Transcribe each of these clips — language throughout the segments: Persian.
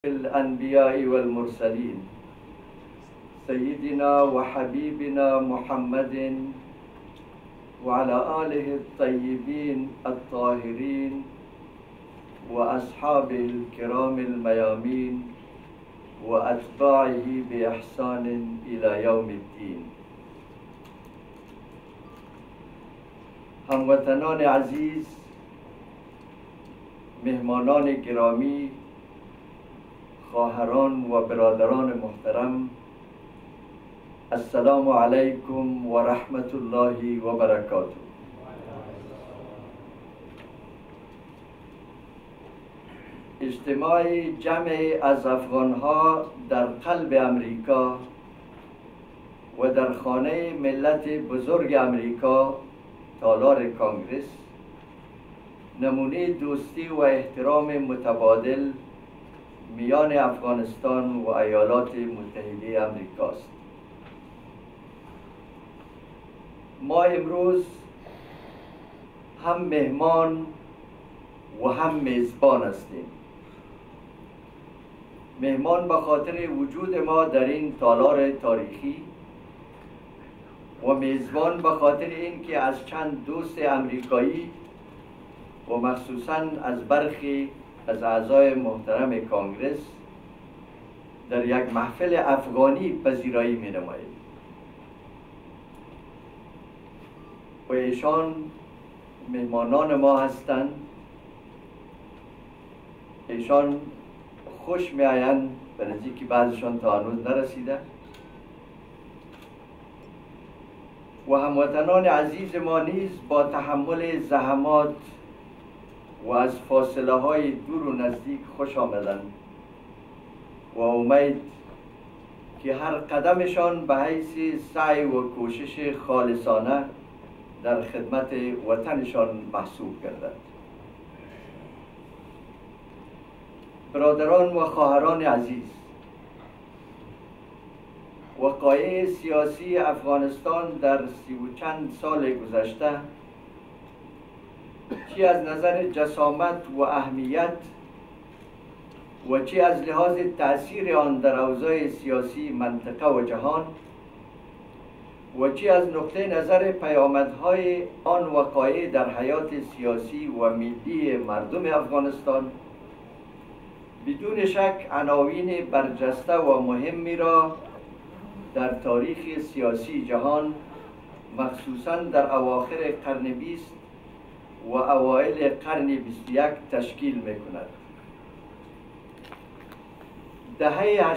الأنبياء والمرسلين سيدنا وحبيبنا محمد وعلى آله الطيبين الطاهرين وأصحابه الكرام الميامين وأتباعه بإحسان إلى يوم الدين. هموطنان عزیز، مهمانان گرامی، خواهران و برادران محترم، السلام علیکم و رحمت الله و برکاته. اجتماع جمع از افغانها در قلب امریکا و در خانه ملت بزرگ امریکا تالار کانگرس نمونه دوستی و احترام متبادل میان افغانستان و ایالات متحده امریکاست. ما امروز هم مهمان و هم میزبان هستیم. مهمان به خاطر وجود ما در این تالار تاریخی و میزبان به خاطر اینکه از چند دوست امریکایی و مخصوصاً از برخی از اعضای محترم کانگرس در یک محفل افغانی پذیرایی می نماییم و ایشان مهمانان ما هستند. ایشان خوش می آیند برای که بعضشان تا هنوز نرسیده و هموطنان عزیز ما نیز با تحمل زحمات و از فاصله های دور و نزدیک خوش آمدند و امید که هر قدمشان به حیث سعی و کوشش خالصانه در خدمت وطنشان محسوب گردد. برادران و خواهران عزیز، وقایع سیاسی افغانستان در 30 و چند سال گذشته چی از نظر جسامت و اهمیت و چی از لحاظ تأثیر آن در اوضاع سیاسی منطقه و جهان و چی از نقطه نظر پیامدهای آن وقایع در حیات سیاسی و ملی مردم افغانستان بدون شک عناوین برجسته و مهمی را در تاریخ سیاسی جهان مخصوصاً در اواخر قرن 20 و اوایل قرن 21 تشکیل می کند. دهه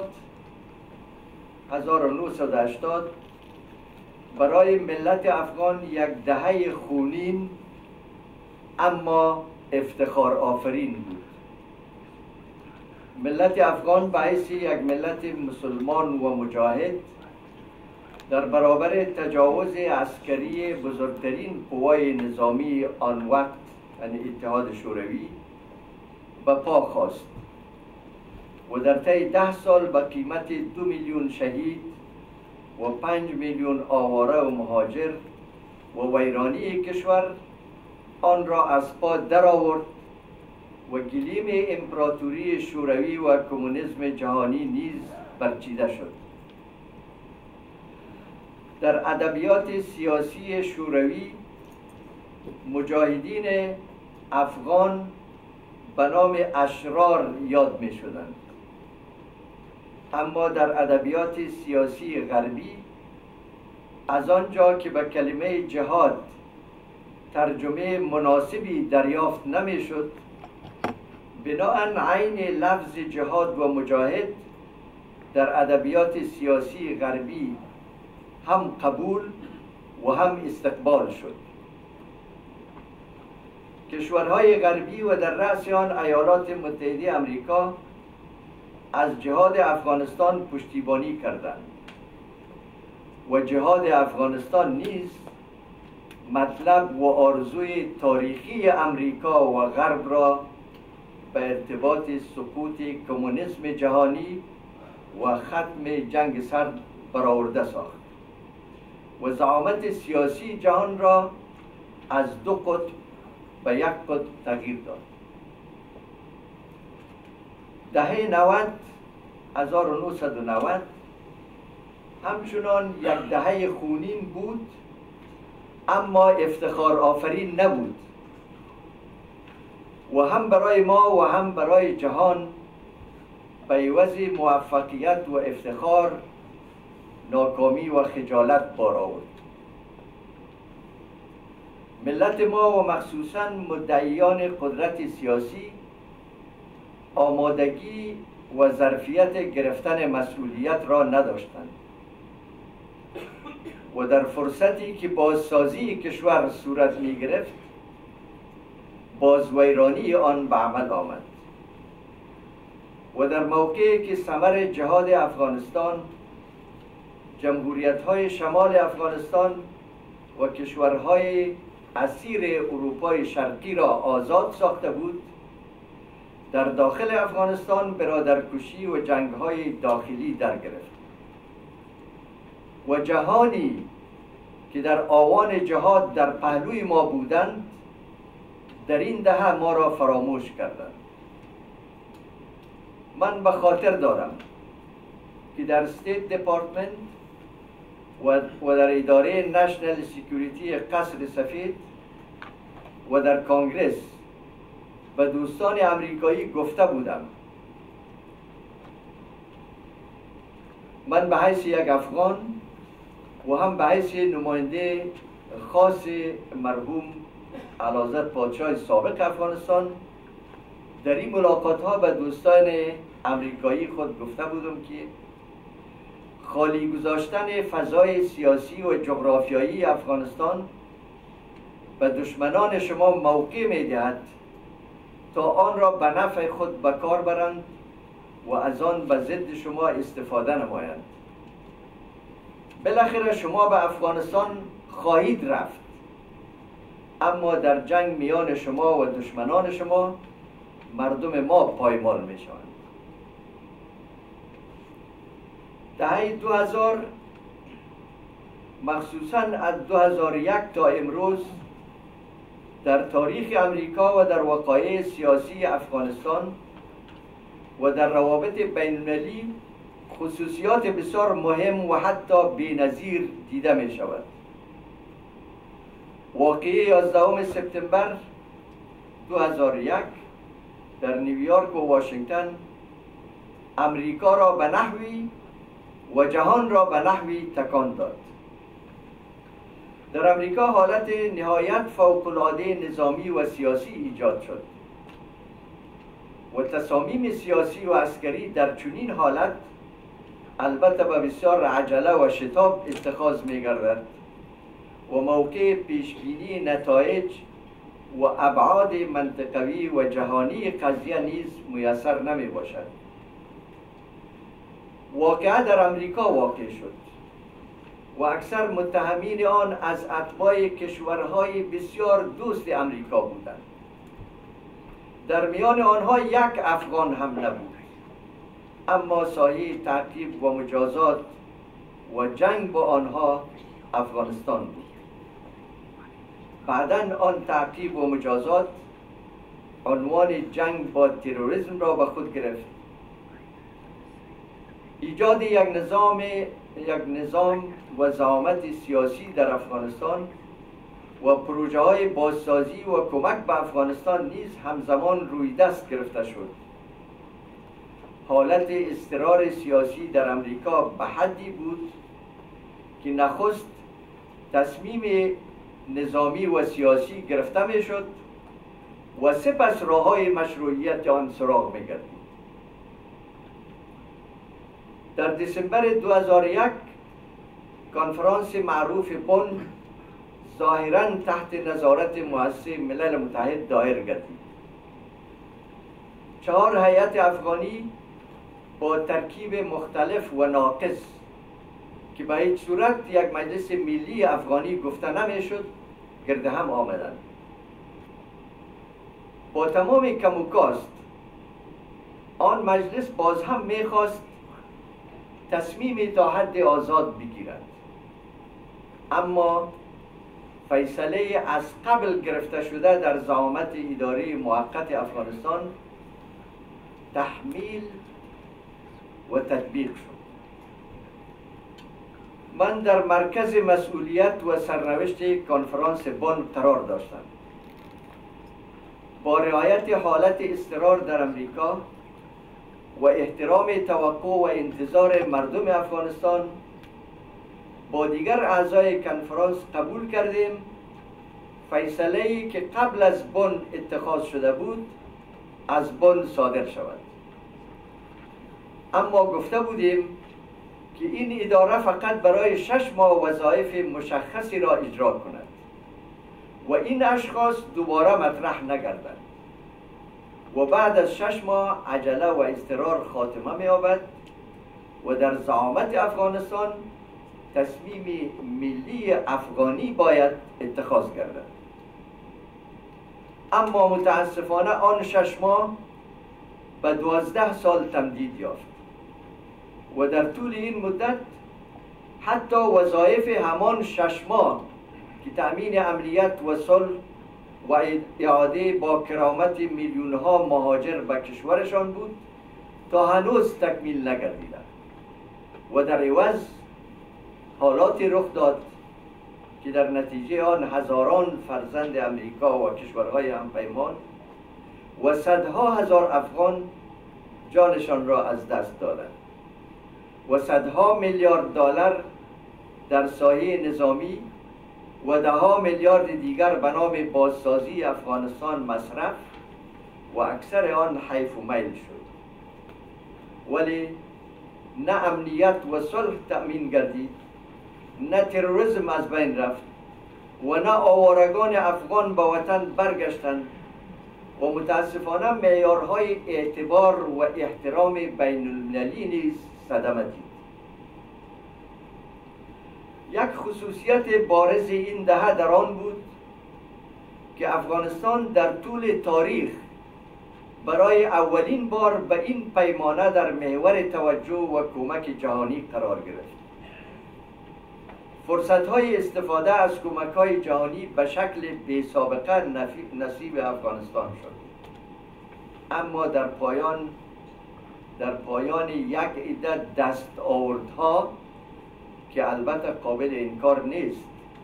1980 برای ملت افغان یک دهه خونین اما افتخار آفرین بود. ملت افغان به حیث یک ملت مسلمان و مجاهد در برابر تجاوز عسکری بزرگترین قوای نظامی آن وقت یعنی اتحاد شوروی به پا خواست و در طی 10 سال به قیمت 2 میلیون شهید و 5 میلیون آواره و مهاجر و ویرانی کشور آن را از پا درآورد و گلیم امپراتوری شوروی و کمونیسم جهانی نیز برچیده شد. در ادبیات سیاسی شوروی مجاهدین افغان به نام اشرار یاد می شدند، اما در ادبیات سیاسی غربی از آنجا که به کلمه جهاد ترجمه مناسبی دریافت نمی شد، بناهن عین لفظ جهاد و مجاهد در ادبیات سیاسی غربی هم قبول و هم استقبال شد. کشورهای غربی و در رأس آن ایالات متحده امریکا از جهاد افغانستان پشتیبانی کردند و جهاد افغانستان نیز مطلب و آرزوی تاریخی امریکا و غرب را به ارتباط سقوط کمونیسم جهانی و ختم جنگ سرد برآورده ساخت و زعامت سیاسی جهان را از 2 قطب به 1 قطب تغییر داد. دهه 90 1990 همچنان یک دهه خونین بود، اما افتخار آفرین نبود و هم برای ما و هم برای جهان به عوض موفقیت و افتخار ناکامی و خجالت بار آورد. ملت ما و مخصوصاً مدعیان قدرت سیاسی آمادگی و ظرفیت گرفتن مسئولیت را نداشتند و در فرصتی که بازسازی کشور صورت می گرفت بازویرانی آن به عمل آمد و در موقعی که ثمر جهاد افغانستان، جمهوریت‌های شمال افغانستان و کشورهای اسیر اروپای شرقی را آزاد ساخته بود، در داخل افغانستان برادرکشی و جنگ‌های داخلی در گرفت و جهانی که در آوان جهاد در پهلوی ما بودند در این دهه ما را فراموش کردند. من به خاطر دارم که در استیت دپارتمنت و در اداره نشنل سکیوریتی قصر سفید و در کانگرس به دوستان امریکایی گفته بودم من به حیث یک افغان و هم به حیث نماینده خاص مرحوم اعلیحضرت پادشاه سابق افغانستان در این ملاقات ها به دوستان امریکایی خود گفته بودم که خالی گذاشتن فضای سیاسی و جغرافیایی افغانستان به دشمنان شما موقع می دهد تا آن را به نفع خود به کار برند و از آن به ضد شما استفاده نمایند. بالاخره شما به افغانستان خواهید رفت، اما در جنگ میان شما و دشمنان شما مردم ما پایمال می شوند. دهه 2000 مخصوصاً از 2001 تا امروز در تاریخ امریکا و در وقایع سیاسی افغانستان و در روابط بین‌المللی خصوصیات بسیار مهم و حتی بی‌نظیر دیده می شود. واقعه 11 سپتامبر 2001 در نیویورک و واشنگتن امریکا را به نحوی و جهان را به نحوی تکان داد. در امریکا حالت نهایت فوق‌العاده نظامی و سیاسی ایجاد شد و تصامیم سیاسی و عسکری در چنین حالت البته به بسیار عجله و شتاب اتخاذ می گردد و موقع پیشبینی نتایج و ابعاد منطقوی و جهانی قضیه نیز میسر نمی باشد. واقعه در امریکا واقع شد و اکثر متهمین آن از اتباع کشورهای بسیار دوست امریکا بودند. در میان آنها یک افغان هم نبود، اما سایه تعقیب و مجازات و جنگ با آنها افغانستان بود. بعداً آن تعقیب و مجازات عنوان جنگ با تروریسم را به خود گرفت. ایجاد یک نظام و زعامت سیاسی در افغانستان و پروژه های بازسازی و کمک به افغانستان نیز همزمان روی دست گرفته شد. حالت اضطرار سیاسی در امریکا به حدی بود که نخست تصمیم نظامی و سیاسی گرفته می شد و سپس راه‌های مشروعیت آن سراغ می گردید. در دسامبر 2001 کنفرانس معروف بن ظاهراً تحت نظارت مؤسسه ملل متحد دایر گردید. 4 هیئت افغانی با ترکیب مختلف و ناقص که به هیچ صورت یک مجلس ملی افغانی گفته نمیشد گرد هم آمدند. با تمام کم و کاست آن مجلس باز هم میخواست تصمیم تا حد آزاد بگیرد، اما فیصله از قبل گرفته شده در زعامت اداره موقت افغانستان تحمیل و تطبیق شد. من در مرکز مسئولیت و سرنوشت کنفرانس بن قرار داشتم. با رعایت حالت اضطرار در امریکا و احترام توقع و انتظار مردم افغانستان، با دیگر اعضای کنفرانس قبول کردیم فیصله‌ای که قبل از بن اتخاذ شده بود از بن صادر شود. اما گفته بودیم که این اداره فقط برای 6 ماه وظایف مشخصی را اجرا کند و این اشخاص دوباره مطرح نگردند و بعد از 6 ماه عجله و اضطرار خاتمه می‌یابد و در زعامت افغانستان تصمیم ملی افغانی باید اتخاذ گردد. اما متاسفانه آن 6 ماه به 12 سال تمدید یافت و در طول این مدت حتی وظایف همان 6 ماه که تأمین امنیت و صلح و اعاده با کرامت میلیون‌ها مهاجر به کشورشان بود تا هنوز تکمیل نگردیده و در عوض حالاتی رخ داد که در نتیجه آن هزاران فرزند امریکا و کشورهای همپیمان و صدها هزار افغان جانشان را از دست دادند و صدها میلیارد دلار در سایه نظامی و دهها میلیارد دیگر به نام بازسازی افغانستان مصرف و اکثر آن حیف و میل شد. ولی نه امنیت و صلح تأمین گردید، نه تروریسم از بین رفت و نه آوارگان افغان به وطن برگشتند و متاسفانه معیارهای اعتبار و احترام بین المللی نیز صدمه دید. یک خصوصیت بارز این دهه در آن بود که افغانستان در طول تاریخ برای اولین بار به این پیمانه در محور توجه و کمک جهانی قرار گرفت. فرصت‌های استفاده از کمک‌های جهانی به شکل بی‌سابقه نصیب افغانستان شد. اما در پایان یک عده دستاوردها که البته قابل انکار نیست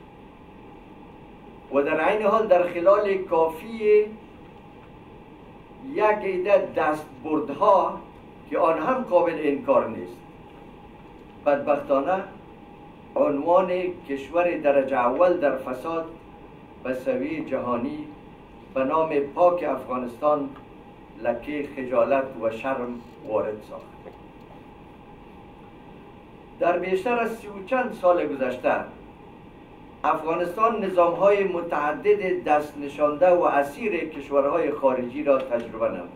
و در عین حال در خلال کافی یک عده دستبردها که آن هم قابل انکار نیست، بدبختانه عنوان کشور درجه اول در فساد به سویه جهانی به نام پاک افغانستان لکه خجالت و شرم وارد ساخت. در بیشتر از 30 و چند سال گذشته افغانستان نظام‌های متعدد دست نشانده و اسیر کشورهای خارجی را تجربه نمود.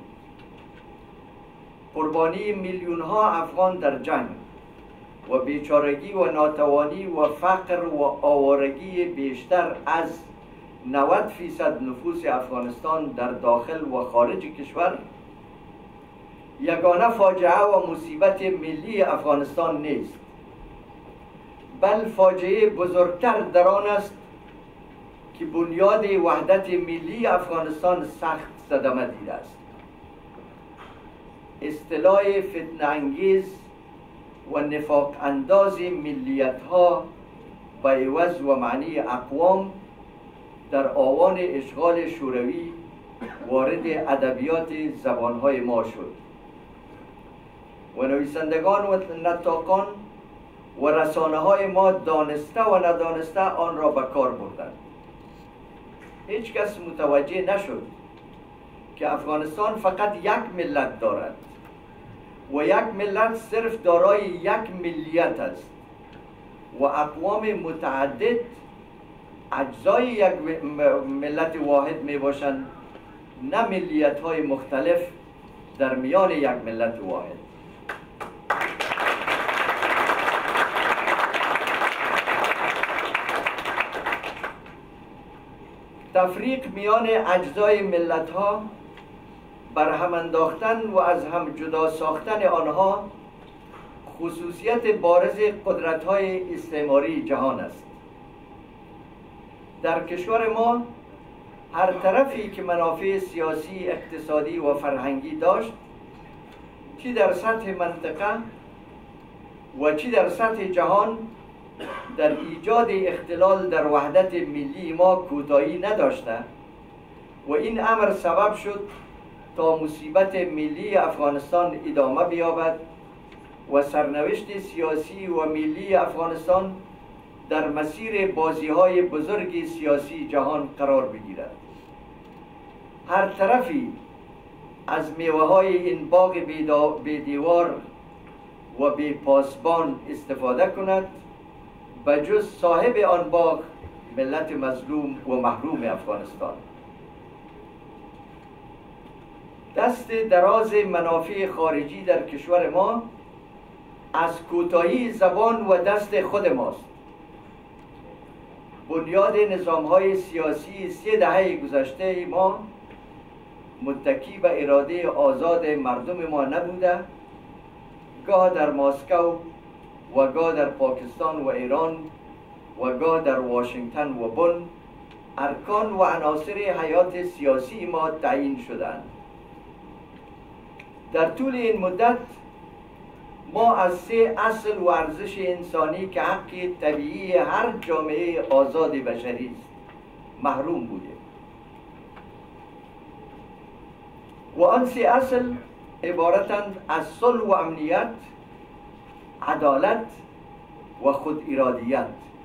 قربانی میلیون‌ها افغان در جنگ و بیچارگی و ناتوانی و فقر و آوارگی بیشتر از 90% نفوس افغانستان در داخل و خارج کشور یگانه فاجعه و مصیبت ملی افغانستان نیست، بل فاجعه بزرگتر در آن است که بنیاد وحدت ملی افغانستان سخت صدمه دیده است. اصطلاح فتنه انگیز و نفاق انداز ملیت ها به عوض و معنی اقوام در آوان اشغال شوروی وارد ادبیات زبانهای ما شد و نویسندگان و نطاقان و رسانه های ما دانسته و ندانسته آن را به کار بردند. هیچ کس متوجه نشد که افغانستان فقط یک ملت دارد و یک ملت صرف دارای یک ملیت است و اقوام متعدد اجزای یک ملت واحد می باشند، نه ملیت های مختلف در میان یک ملت واحد. تفریق میان اجزای ملت ها، برهم انداختن و از هم جدا ساختن آنها خصوصیت بارز قدرت های استعماری جهان است. در کشور ما هر طرفی که منافع سیاسی، اقتصادی و فرهنگی داشت چی در سطح منطقه و چی در سطح جهان در ایجاد اختلال در وحدت ملی ما کوتاهی نداشته و این امر سبب شد تا مصیبت ملی افغانستان ادامه بیابد و سرنوشت سیاسی و ملی افغانستان در مسیر بازی‌های بزرگ سیاسی جهان قرار بگیرد. هر طرفی از میوه‌های این باغ بی‌دیوار و بی پاسبان استفاده کند به جز صاحب آن باغ ملت مظلوم و محروم افغانستان. دست دراز منافع خارجی در کشور ما از کوتاهی زبان و دست خود ماست. بنیاد نظام‌های سیاسی 3 دهه گذشته ما متکی به اراده آزاد مردم ما نبوده، گاه در مسکو و گاه در پاکستان و ایران و گاه در واشنگتن و بن ارکان و عناصر حیات سیاسی ما تعیین شدند. در طول این مدت ما از 3 اصل و ارزش انسانی که حق طبیعی هر جامعه آزاد بشری است محروم بودیم و آن 3 اصل عبارتند از صلح و امنیت، عدالت و خود ارادیت.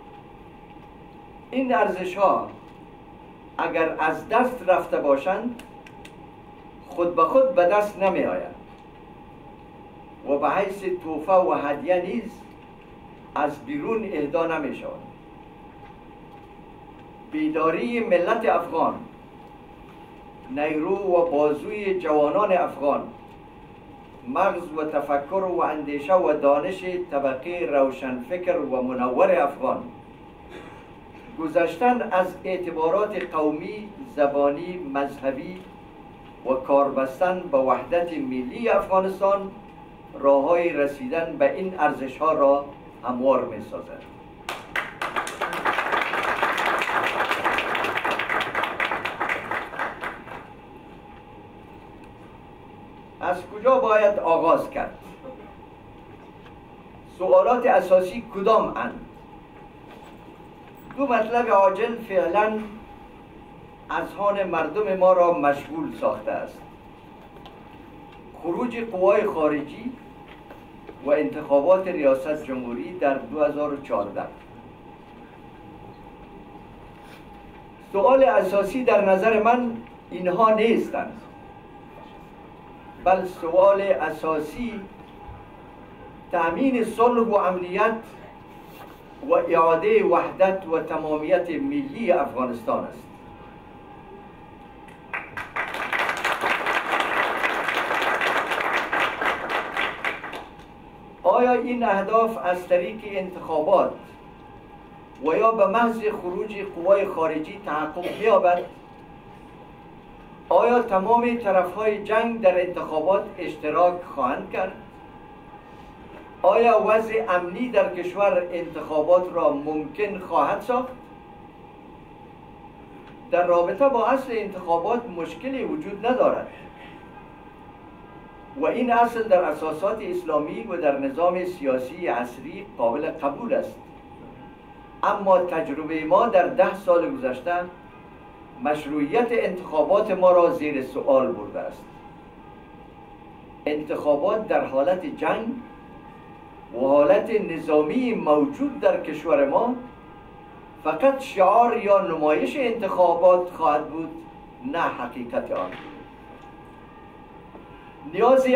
این ارزش ها اگر از دست رفته باشند خود به خود به دست نمی آیند و به حیث تحفه و هدیه نیز از بیرون اهدا نمی شود. بیداری ملت افغان، نیرو و بازوی جوانان افغان، مغز و تفکر و اندیشه و دانش طبقه روشنفکر و منور افغان، گذشتن از اعتبارات قومی، زبانی، مذهبی و کاربستن به وحدت ملی افغانستان راه‌های رسیدن به این ارزش‌ها را هموار می‌سازد. از کجا باید آغاز کرد؟ سوالات اساسی کدام اند؟ 2 مطلب عاجل فعلا اذهان مردم ما را مشغول ساخته است: خروج قوای خارجی و انتخابات ریاست جمهوری در 2014. سوال اساسی در نظر من اینها نیستند، بل سوال اساسی تأمین صلح و امنیت و اعاده وحدت و تمامیت ملی افغانستان است. آیا این اهداف از طریق انتخابات و یا به محض خروج قوای خارجی تحقق می‌یابد؟ آیا تمام طرف‌های جنگ در انتخابات اشتراک خواهند کرد؟ آیا وضع امنی در کشور انتخابات را ممکن خواهد ساخت؟ در رابطه با اصل انتخابات مشکلی وجود ندارد و این اصل در اساسات اسلامی و در نظام سیاسی عصری قابل قبول است. اما تجربه ما در 10 سال گذشته مشروعیت انتخابات ما را زیر سوال برده است. انتخابات در حالت جنگ و حالت نظامی موجود در کشور ما فقط شعار یا نمایش انتخابات خواهد بود، نه حقیقت آن. نیاز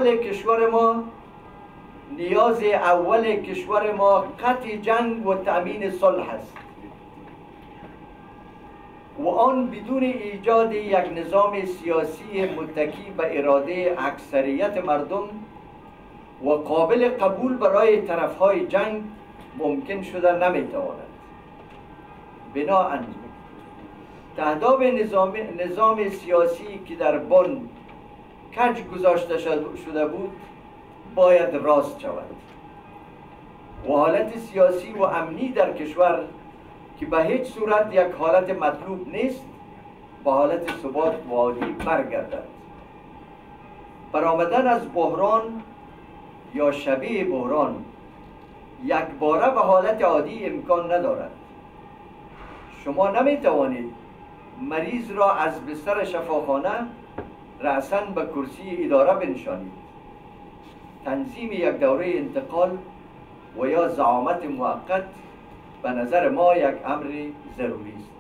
اول کشور ما قطع جنگ و تأمین صلح است و آن بدون ایجاد یک نظام سیاسی متکی به اراده اکثریت مردم و قابل قبول برای طرفهای جنگ ممکن شده نمیتواند. بنابراین تهداب نظام سیاسی که در بن کج گذاشته شده بود باید راست شود و حالت سیاسی و امنی در کشور که به هیچ صورت یک حالت مطلوب نیست به حالت ثبات و عالی برگردد. برآمدن از بحران یا شبیه بحران یک باره به حالت عادی امکان ندارد. شما نمی توانید مریض را از بستر شفاخانه رأساً به کرسی اداره بنشانید. تنظیم یک دوره انتقال و یا زعامت موقت به نظر ما یک امر ضروری است.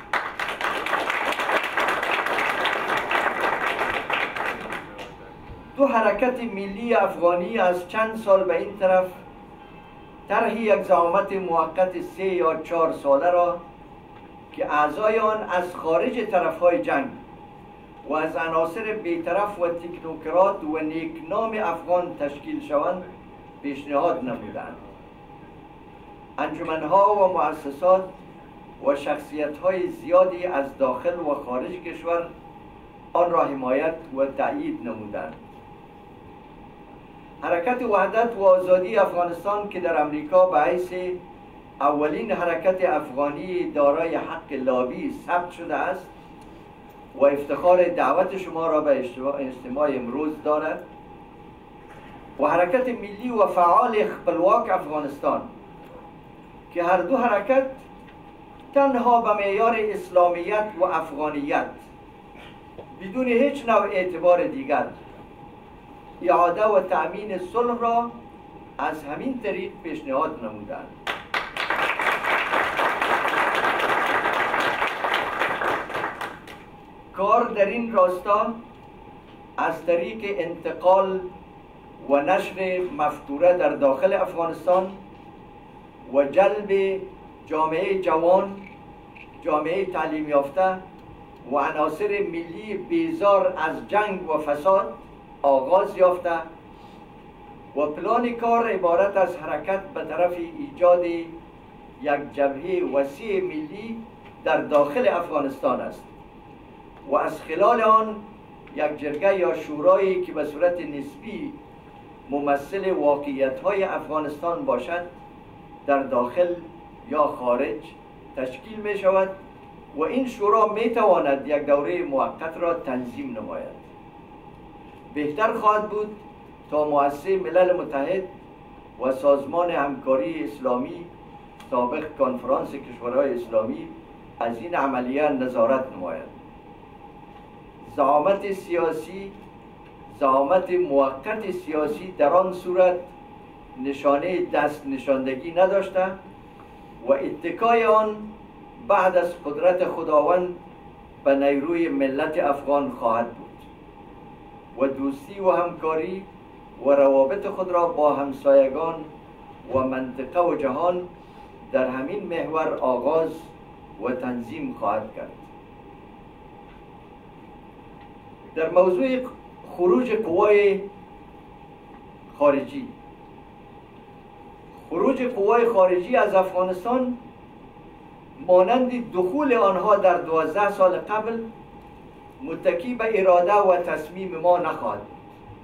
دو حرکت ملی افغانی از چند سال به این طرف طرح یک زعامت موقت 3 یا 4 ساله را که اعضای آن از خارج طرفهای جنگ و از عناصر بیطرف و تکنوکرات و نیکنام افغان تشکیل شوند پیشنهاد نمودند. انجمنها و مؤسسات و شخصیت‌های زیادی از داخل و خارج کشور آن را حمایت و تأیید نمودند. حرکت وحدت و آزادی افغانستان که در امریکا به حیث اولین حرکت افغانی دارای حق لابی ثبت شده است و افتخار دعوت شما را به اجتماع امروز دارد، و حرکت ملی و فعال خپلواک افغانستان که هر دو حرکت تنها به معیار اسلامیت و افغانیت بدون هیچ نوع اعتبار دیگر اعاده و تأمین صلح را از همین طریق پیشنهاد نمودند. کار در این راستا از طریق انتقال و نشر مفکوره در داخل افغانستان و جلب جامعه جوان، جامعه تعلیم یافته و عناصر ملی بیزار از جنگ و فساد آغاز یافته و پلان کار عبارت از حرکت به طرف ایجاد یک جبهه وسیع ملی در داخل افغانستان است و از خلال آن یک جرگه یا شورایی که به صورت نسبی ممثل واقعیت‌های افغانستان باشد در داخل یا خارج تشکیل می شود و این شورا می تواند یک دوره موقت را تنظیم نماید. بهتر خواهد بود تا مؤسسه ملل متحد و سازمان همکاری اسلامی، سابق کنفرانس کشورهای اسلامی، از این عملیه نظارت نماید. زعامت سیاسی، زعامت موقت سیاسی در آن صورت نشانه دست نشاندگی نداشته و اتکای آن بعد از قدرت خداوند به نیروی ملت افغان خواهد بود و دوستی و همکاری و روابط خود را با همسایگان و منطقه و جهان در همین محور آغاز و تنظیم خواهد کرد. در موضوع خروج قوای خارجی، خروج قوای خارجی از افغانستان مانند دخول آنها در 12 سال قبل متکی به اراده و تصمیم ما نخواهد بود،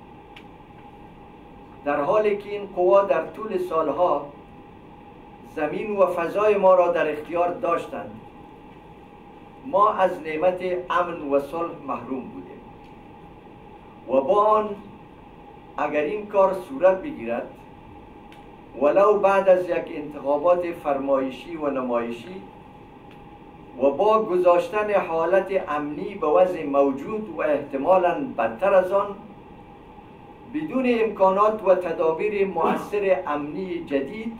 در حالی که این قوا در طول سالها زمین و فضای ما را در اختیار داشتند. ما از نعمت امن و صلح محروم بودیم و با آن اگر این کار صورت بگیرد ولو بعد از یک انتخابات فرمایشی و نمایشی و با گذاشتن حالت امنی به وضع موجود و احتمالاً بدتر از آن، بدون امکانات و تدابیر مؤثر امنی جدید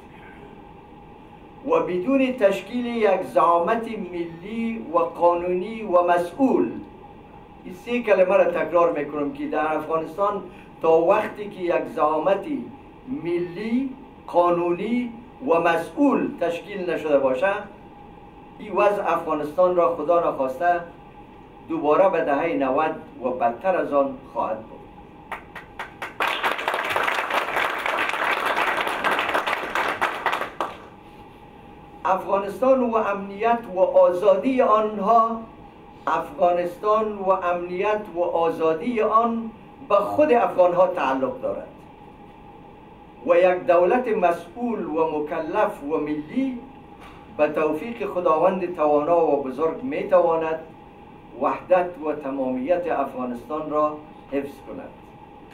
و بدون تشکیل یک زعامت ملی و قانونی و مسئول، این 3 کلمه را تکرار میکنم که در افغانستان تا وقتی که یک زعامت ملی، قانونی و مسئول تشکیل نشده باشه، این وضع افغانستان را خدا نخواسته دوباره به دهه 90 و بدتر از آن خواهد بود. افغانستان و امنیت و آزادی آنها، افغانستان و امنیت و آزادی آن به خود افغانها تعلق دارد و یک دولت مسئول و مکلف و ملی به توفیق خداوند توانا و بزرگ می تواند وحدت و تمامیت افغانستان را حفظ کند.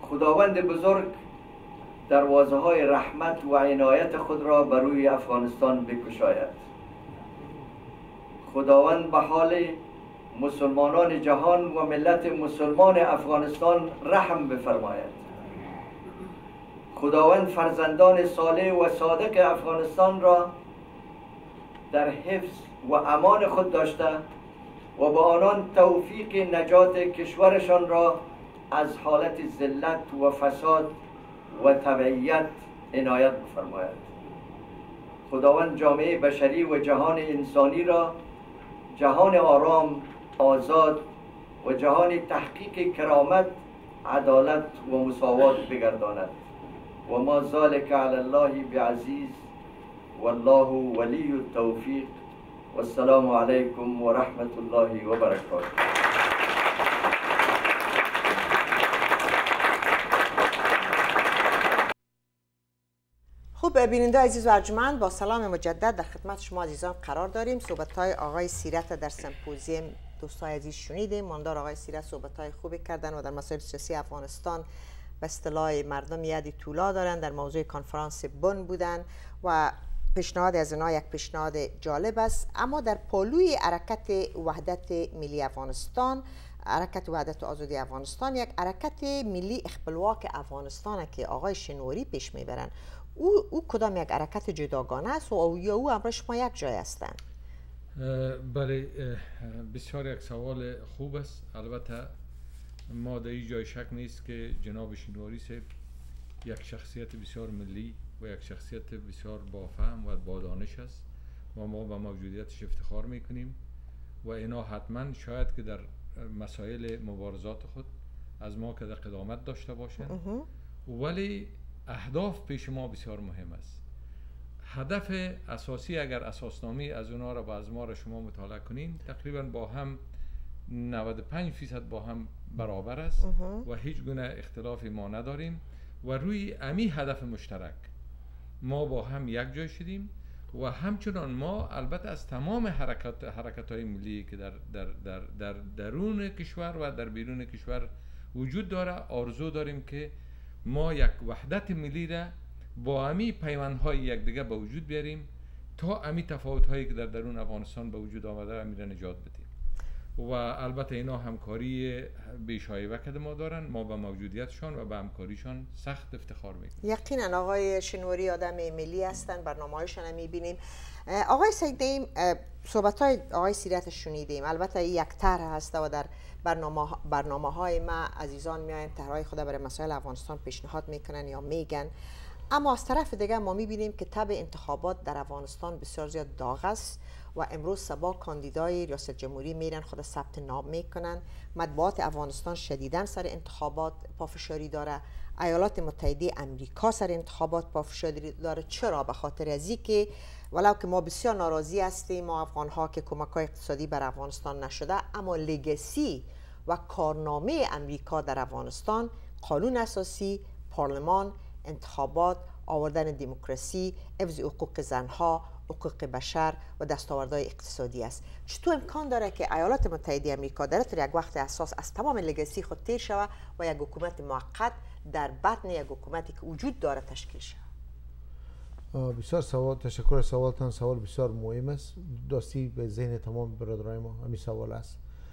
خداوند بزرگ دروازه های رحمت و عنایت خود را بر روی افغانستان بگشاید. خداوند به حال مسلمانان جهان و ملت مسلمان افغانستان رحم بفرماید. خداوند فرزندان صالح و صادق افغانستان را در حفظ و امان خود داشته و با آنان توفیق نجات کشورشان را از حالت ذلت و فساد و تبعیت عنایت بفرماید. خداوند جامعه بشری و جهان انسانی را جهان آرام، آزاد و جهان تحقیق کرامت، عدالت و مساوات بگرداند و ما ذلک علی الله بعزیز والله ولی التوفیق و السلام علیکم و رحمت الله و برکاته. خب بیننده عزیز و ارجمند، با سلام مجدد در خدمت شما عزیزان قرار داریم. صحبت‌های آقای سیرت در سمپوزیوم دوستای عزیز شنیدیم. ماندار آقای سیرت صحبت‌های خوبی کردن و در مسائل سیاسی افغانستان به اصطلاح مردم یادی طولا دارن. در موضوع کنفرانس بن بودن و پیشنهاد از اینا یک پیشنهاد جالب است. اما در پالوی حرکت وحدت ملی افغانستان، حرکت وحدت و آزادی افغانستان، یک حرکت ملی اخپلواک افغانستان که آقای شنواری پیش میبرن، او کدام یک حرکت جداگانه است و یا او امر شما یک جای هستند؟ بله، بسیار یک سوال خوب است. البته ما در این جای شک نیست که جناب شنواری صاحب یک شخصیت بسیار ملی و یک شخصیت بسیار بافهم و با دانش است و ما به موجودیتش افتخار میکنیم و اینا حتما شاید که در مسائل مبارزات خود از ما که در قدامت داشته باشند، ولی اهداف پیش ما بسیار مهم است. هدف اساسی اگر اساسنامه از اونا را از ما را شما مطالعه کنین، تقریبا با هم 95% با هم برابر است و هیچ گونه اختلافی ما نداریم و روی امی هدف مشترک ما با هم یک جای شدیم و همچنان ما البته از تمام حرکت های ملی که در درون کشور و در بیرون کشور وجود داره آرزو داریم که ما یک وحدت ملی را با امی پیوندهای یکدیگر به وجود بیاریم تا امی تفاوت‌هایی که در درون افغانستان به وجود آمده را میره نجات بدیم. و البته اینا همکاری بیشایبه که ما دارن، ما به موجودیتشان و به همکاریشان سخت افتخار میکنیم. یقینا آقای شنواری آدم ملی هستن، برنامه‌هایشان هم میبینیم. آقای سیدیم، صحبت‌های آقای سیرت شنیدیم، البته یک طرح هست و در برنامه‌های ما عزیزان میاین طرحهای خود برای مسائل افغانستان پیشنهاد میکنن یا میگن، اما از طرف دیگه ما میبینیم که تب انتخابات در افغانستان بسیار زیاد داغ است و امروز صبح کاندیدای ریاست جمهوری میرن خود ثبت نام میکنن. مطبوعات افغانستان شدیداً سر انتخابات پافشاری داره. ایالات متحده امریکا سر انتخابات پافشاری داره. چرا؟ به خاطر از اینکه ولو که ما بسیار ناراضی هستیم ما افغان ها که کمک‌های اقتصادی بر افغانستان نشده، اما لگسی و کارنامه امریکا در افغانستان، قانون اساسی، پارلمان، انتخابات، آوردن دموکراسی، حفظ حقوق زنها، حقوق بشر و دستاوردهای اقتصادی است. چطور امکان داره که ایالات متحده آمریکا در یک وقت حساس از تمام لگسی خود تیر شود و یک حکومت موقت در بطن یک حکومتی که وجود داره تشکیل شود؟ بسیار سوال، تشکر از سوالتان. سوال بسیار مهم است، داستی به ذهن تمام برادرای ما همین سوال است.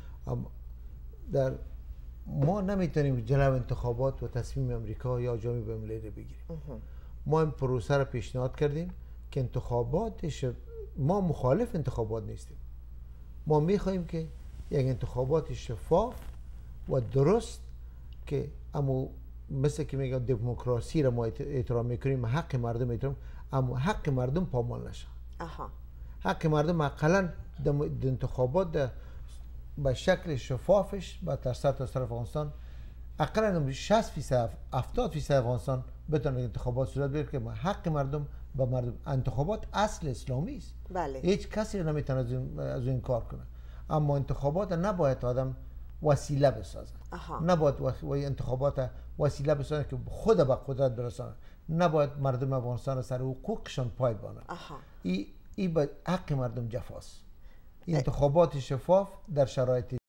در ما نمیتونیم جلو انتخابات و تصمیم امریکا یا جامعه بین‌المللی رو بگیریم. ما این پروسه رو پیشنهاد کردیم که انتخاباتش، ما مخالف انتخابات نیستیم، ما میخواهیم که یک انتخابات شفاف و درست که اما مثل که میگم دموکراسی رو ما احترام میکنیم، حق مردم احترام، اما حق مردم پامال نشه. حق مردم حداقل انتخابات به شکل شفافش با در سطح افغانستان اقلا 60% 70% افغانستان بتونه انتخابات صورت بگیره که حق مردم به مردم. انتخابات اصل اسلامی است. بله. هیچ کسی نمیتونه از این کار کنه، اما انتخابات نباید آدم وسیله بسازه. نباید انتخابات وسیله بسازه که خود به قدرت برسانه. نباید مردم افغانستان سر حقوقشان پای بانه. این به حق مردم جفاست. انتخابات شفاف در شرایط